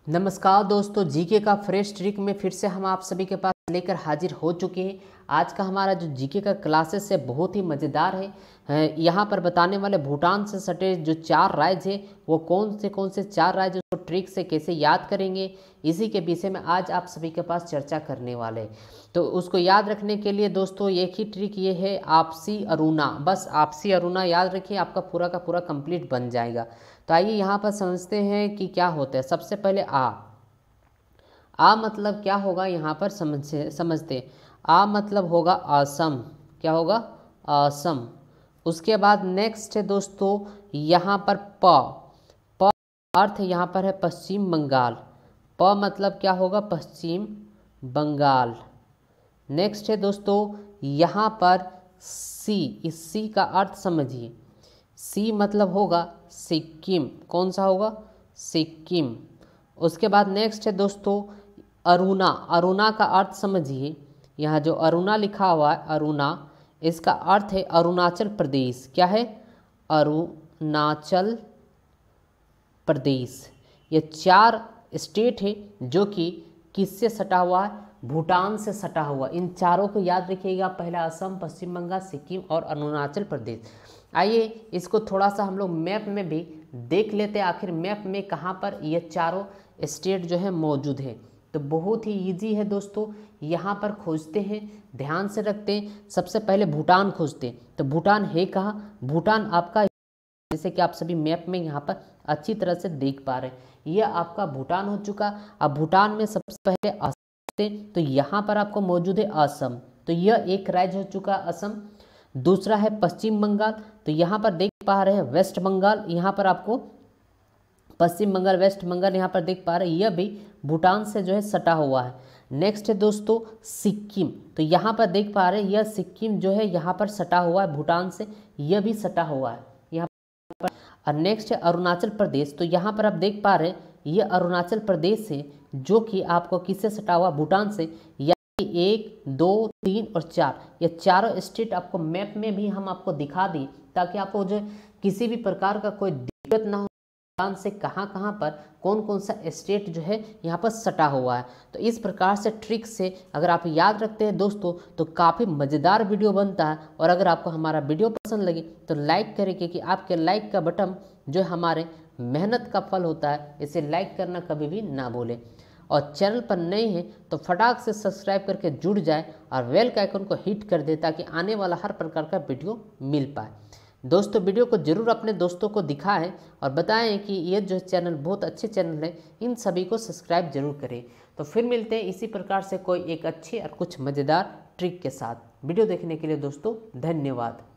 नमस्कार दोस्तों, जीके का फ्रेश ट्रिक में फिर से हम आप सभी के पास लेकर हाजिर हो चुके हैं। आज का हमारा जो जीके का क्लासेस है बहुत ही मज़ेदार है। यहाँ पर बताने वाले भूटान से सटे जो 4 राज्य है वो कौन से 4 राज्य उसको ट्रिक से कैसे याद करेंगे, इसी के विषय में आज आप सभी के पास चर्चा करने वाले हैं। तो उसको याद रखने के लिए दोस्तों एक ही ट्रिक ये है, आपसी अरुणा। बस आपसी अरुणा याद रखिए, आपका पूरा का पूरा कंप्लीट बन जाएगा। तो आइए यहाँ पर समझते हैं कि क्या होता है। सबसे पहले आ मतलब क्या होगा यहाँ पर समझते। आ मतलब होगा असम। क्या होगा? असम। उसके बाद नेक्स्ट है दोस्तों यहाँ पर प अर्थ यहाँ पर है पश्चिम बंगाल। प मतलब क्या होगा? पश्चिम बंगाल। नेक्स्ट है दोस्तों यहाँ पर सी। इस सी का अर्थ समझिए। सी मतलब होगा सिक्किम। कौन सा होगा? सिक्किम। उसके बाद नेक्स्ट है दोस्तों अरुणा। अरुणा का अर्थ समझिए। यहाँ जो अरुणा लिखा हुआ है, अरुणा, इसका अर्थ है अरुणाचल प्रदेश। क्या है? अरुणाचल प्रदेश। ये 4 स्टेट है जो कि किससे सटा हुआ है? भूटान से सटा हुआ। इन चारों को याद रखिएगा, पहला असम, पश्चिम बंगाल, सिक्किम और अरुणाचल प्रदेश। आइए इसको थोड़ा सा हम लोग मैप में भी देख लेते हैं, आखिर मैप में कहाँ पर ये चारों स्टेट जो है मौजूद है। तो बहुत ही इजी है दोस्तों, यहाँ पर खोजते हैं, ध्यान से रखते हैं। सबसे पहले भूटान खोजते हैं। तो भूटान है कहाँ? भूटान आपका, जैसे कि आप सभी मैप में यहाँ पर अच्छी तरह से देख पा रहे हैं, यह आपका भूटान हो चुका। अब भूटान में सबसे पहले असम, तो यहाँ पर आपको मौजूद है असम। तो यह एक राज्य हो चुका असम। दूसरा है पश्चिम बंगाल। तो यहाँ पर देख पा रहे हैं वेस्ट बंगाल। यहाँ पर आपको पश्चिम बंगाल, वेस्ट बंगाल यहाँ पर देख पा रहे हैं, यह भी भूटान से जो है सटा हुआ है। नेक्स्ट है दोस्तों सिक्किम। तो यहाँ पर देख पा रहे हैं यह सिक्किम जो है यहाँ पर सटा हुआ है भूटान से, यह भी सटा हुआ है यहाँ पर। और नेक्स्ट है अरुणाचल प्रदेश। तो यहाँ पर आप देख पा रहे हैं यह अरुणाचल प्रदेश है जो कि आपको किससे सटा हुआ? भूटान से। यानी 1, 2, 3 और 4, ये चारों स्टेट आपको मैप में भी हम आपको दिखा दी, ताकि आपको जो किसी भी प्रकार का कोई दिक्कत ना हो भूटान से कहाँ कहाँ पर कौन कौन सा स्टेट जो है यहाँ पर सटा हुआ है। तो इस प्रकार से ट्रिक से अगर आप याद रखते हैं दोस्तों तो काफ़ी मज़ेदार वीडियो बनता है। और अगर आपको हमारा वीडियो पसंद लगे तो लाइक करें, क्योंकि आपके लाइक का बटन जो हमारे मेहनत का फल होता है, इसे लाइक करना कभी भी ना भूलें। और चैनल पर नए हैं तो फटाक से सब्सक्राइब करके जुड़ जाए और बेल के आइकन को हिट कर दे, ताकि आने वाला हर प्रकार का वीडियो मिल पाए। दोस्तों वीडियो को जरूर अपने दोस्तों को दिखाएं और बताएं कि ये जो चैनल बहुत अच्छे चैनल है, इन सभी को सब्सक्राइब जरूर करें। तो फिर मिलते हैं इसी प्रकार से कोई एक अच्छी और कुछ मज़ेदार ट्रिक के साथ। वीडियो देखने के लिए दोस्तों धन्यवाद।